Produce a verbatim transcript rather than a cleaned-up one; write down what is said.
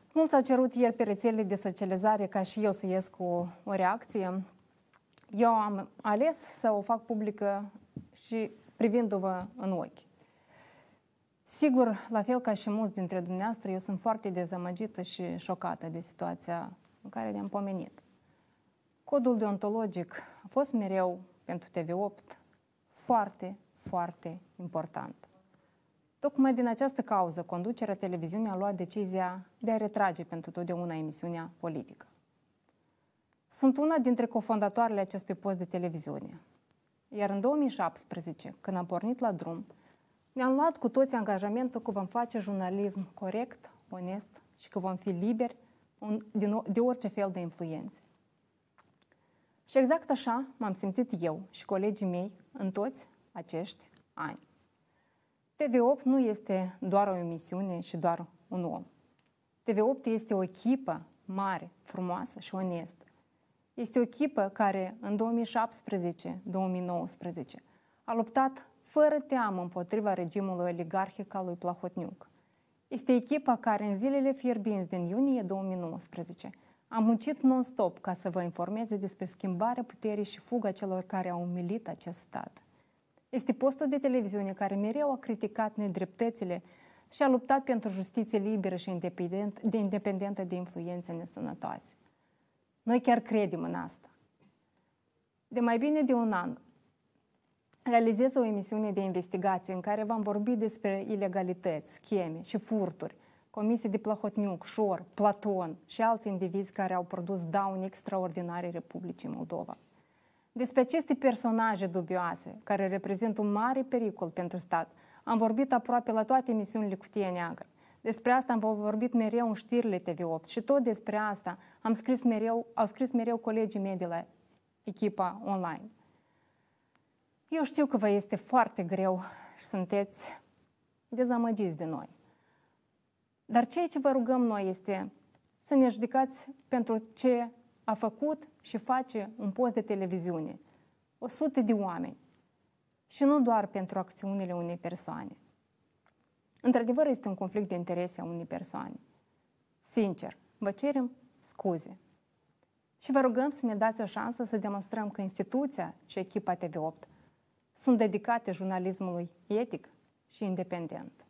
Mult s-a cerut ieri pe rețelele de socializare ca și eu să ies cu o, o reacție. Eu am ales să o fac publică și privindu-vă în ochi. Sigur, la fel ca și mulți dintre dumneavoastră, eu sunt foarte dezamăgită și șocată de situația în care le-am pomenit. Codul deontologic a fost mereu pentru T V opt foarte, foarte important. Tocmai din această cauză, conducerea televiziunii a luat decizia de a retrage pentru totdeauna emisiunea politică. Sunt una dintre cofondatoarele acestui post de televiziune. Iar în două mii șaptesprezece, când am pornit la drum, ne-am luat cu toți angajamentul că vom face jurnalism corect, onest și că vom fi liberi de orice fel de influențe. Și exact așa m-am simțit eu și colegii mei în toți acești ani. T V opt nu este doar o emisiune și doar un om. T V opt este o echipă mare, frumoasă și onestă. Este o echipă care în două mii șaptesprezece două mii nouăsprezece a luptat fără teamă împotriva regimului oligarhic al lui Plahotniuc. Este echipa care în zilele fierbinți din iunie două mii nouăsprezece a muncit non-stop ca să vă informeze despre schimbarea puterii și fuga celor care au umilit acest stat. Este postul de televiziune care mereu a criticat nedreptățile și a luptat pentru justiție liberă și independent, de independentă de influențe nesănătoase. Noi chiar credem în asta. De mai bine de un an, realizez o emisiune de investigație în care v-am vorbit despre ilegalități, scheme și furturi comise de Plahotniuc, Șor, Platon și alți indivizi care au produs daune extraordinare Republicii Moldova. Despre aceste personaje dubioase, care reprezintă un mare pericol pentru stat, am vorbit aproape la toate emisiunile Cutie Neagră. Despre asta am vorbit mereu în știrile T V opt și tot despre asta am scris mereu, au scris mereu colegii mei de la echipa online. Eu știu că vă este foarte greu și sunteți dezamăgiți de noi. Dar ceea ce vă rugăm noi este să ne judecați pentru ce a făcut și face un post de televiziune. O sută de oameni. Și nu doar pentru acțiunile unei persoane. Într-adevăr, este un conflict de interese a unei persoane. Sincer, vă cerem scuze. Și vă rugăm să ne dați o șansă să demonstrăm că instituția și echipa T V opt sunt dedicate jurnalismului etic și independent.